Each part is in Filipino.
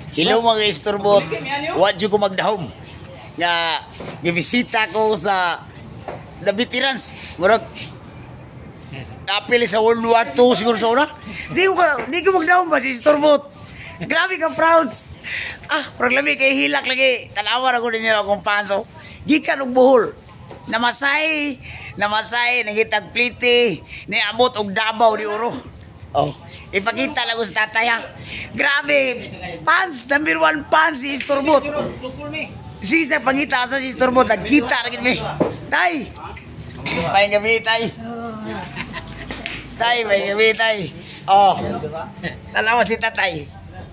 Hello mga istorbot. Wa jud ko magdahom. Nga gibisita ko sa the veterans. Murag napili sa World War II siguro sa una. Di ko magdahom ba si istorbot. Grabe ka prouds. Parang labi kay hilak lagi. Tanawa ako ninyo akong panso. Gikan og Bohol. Namasay, nangitag pliti, niabot og Davao di Oro. Ipakita lang ko sa tatay ha. Grabe, fans, number 1 fans si istorbot. Sa pangita sa si istorbot, nagkita lagi mi. Tay! May gabi, tay. Tay, may gabi, tay. Talawa si tatay.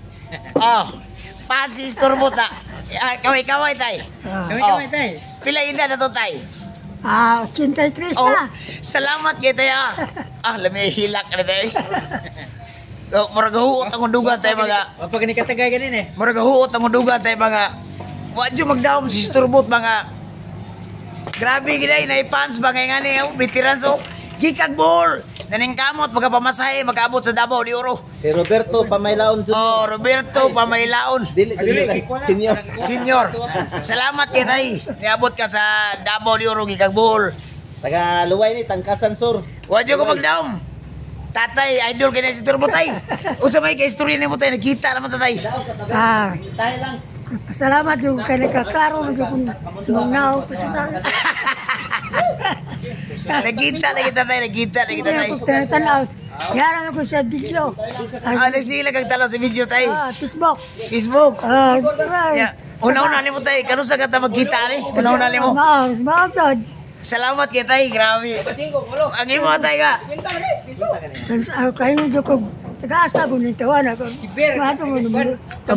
Fans si istorbot na. Kaway-kaway, tay. Kaway-kaway, tay. Pila ina na to, tay? 83 na. Salamat kay tayo. Lami hilak na tayo. Maragahuot ang duga tayo mga. Pag nikatagay ganin eh. Maragahuot ang duga tayo mga. Wadyo magdaom si istorbot mga. Grabe gina na fans ba nga ni veterans gikag Bohol. Naning kamot magpamasahe magabot sa Davao di Oro. Si Roberto Pamaylaon. Roberto Pamaylaon. Senior. Salamat kay tay. Niabot ka sa Davao di Oro gikag Bohol. Taga Luway ni Tangkasan Sur. Wadyo ko magdaom. Tatay, idol kay na si istorbot tay. Unsa may kay istorya nimo tay nakita naman tatay. Tayo lang. Pasalamat yung kay nagkaklaro mo yung mungnaw personal. Nakita tay. Tanaw. Yaran ako sa video. Nagsila kag tanaw sa video tay. Facebook. Una-una nimo tay, kanu sa kata magkita ni? Una-una nimo. Maagad. Salamat kay tay, grabe. Ang imo tay ka. Kayo yung ko taga-asa ko nito ako. Mato mo naman.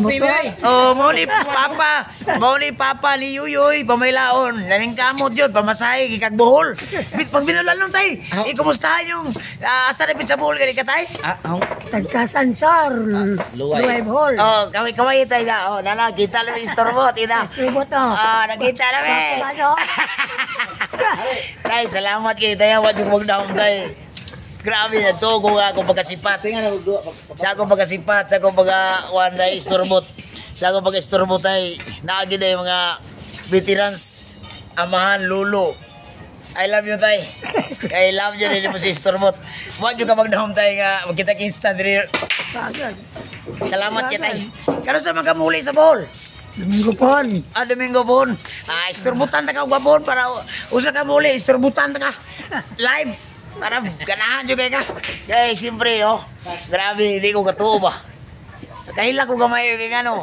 Mao ni papa ni Yuyoy Pamaylaon. Laning kamot jud pamasahe gikag Bohol. Pag binulan nun tay. Kumustahan yung asa na sa Bohol kani ka tay? Tagkasan sar. Luway Bohol. Kaway tay ka. Nana kita lang istorbot ina. Istorbot nakita na me. Tay, salamat kay tayo. Wad yung magdaong tay. Grabe na to kung ako pagkasipat. Sa ako pagkasipat, sa ako pagkawan na istorbot. Sa ako pagka-istorbot ay naagi na yung mga veterans, amahan, lulo. I love you tay. I love you din mo si istorbot. Wag yung ka magdaong tay nga magkita instant rin. Salamat kay tay. Kano sa mga muli sa Bohol? Domingo Pon. Domingo Pon. Istorbutan na ka ugabon para usa ka muli, istorbutan na ka. Live. Para ganahan juga ka. Kaya siyempre, grabe, hindi ko katuo ba. Kahila ko gamay yung ano.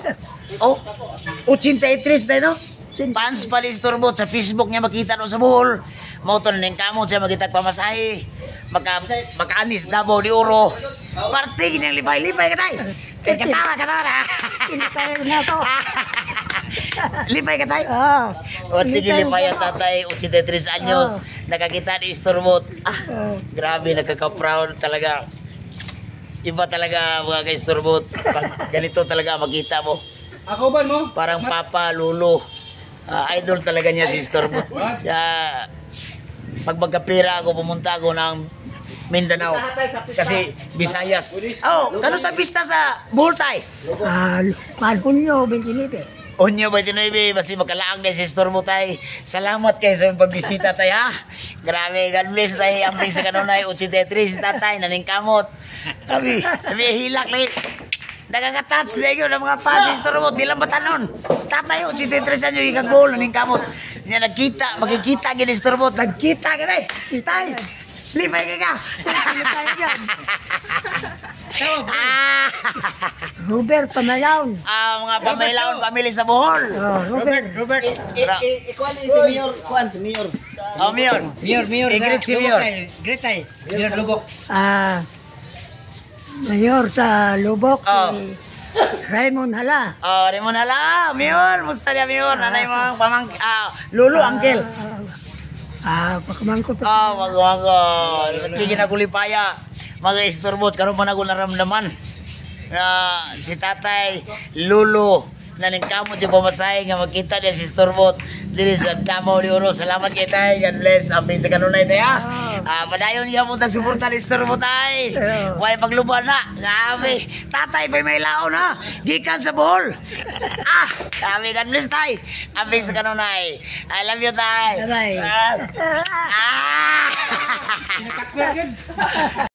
83 tayo, no? Fans pa ni istorbot sa Facebook niya makita no sa Bohol. Mauto na ng kamot siya magkitag pamasahe. Makaanis Davao di Oro. Parting niyang lipay-lipay ka tayo. Katawa na. Kinatay na to. Lipay ka tayo? Tigil lipay ang tatay, 83 anyos. Nakakita ni istorbot. Grabe, nakaka-proud talaga. Iba talaga mga ka-istorbot. Pag ganito talaga makita mo. Ako ba mo? Parang papa, lolo. Idol talaga niya si istorbot. Pag magkapira ako, pumunta ako ng Mindanao. Kasi Visayas. Kano sa pista sa Bohol tay? Hunyo 29. Hunyo 29, basi makalaang din si istorbot tay. Salamat kayo sa pagbisita tay ha. Grabe, God bless tay. Amping sa kanunay, 83 tatay, naning kamot. Grabe, hilak lagi. Nagagatats na yun ang mga fans istorbot. Di lang batanon. Tatay, 83 anyo ikag Bohol, naning kamot. Niya nagkita, magkikita gini istorbot. Nagkita gini. Tay, lipay ka. Lipay ka. Robert Pamaylaon. Mga Pamaylaon family sa Bohol. Robert. Ikuan ni si Mayor, si Mayor. Mayor. Great si Mayor. Great tay. Mayor Lubok. Mayor sa Lubok. Raymond Hala. Raymond Hala. Mayor, musta niya Mayor? Nanay mo lolo, uncle. Pakamangkot. Magwangko. Hindi ginagulipaya. Mga istorbot, karoon pa na ako naramdaman. Si tatay, lolo, naningkamot yung pamasahe nga magkita niya si istorbot. diri sa Davao de Oro. Salamat kay tay. God bless. Amping sa kanunay tay ha. Padayon niya mo tagsuporta ni store mo tay. Way pagluban na. Grabe. Tatay pa may laon ha. Gikan sa Bohol. Grabe, God bless tay. Amping sa kanunay. I love you tay. Bye-bye.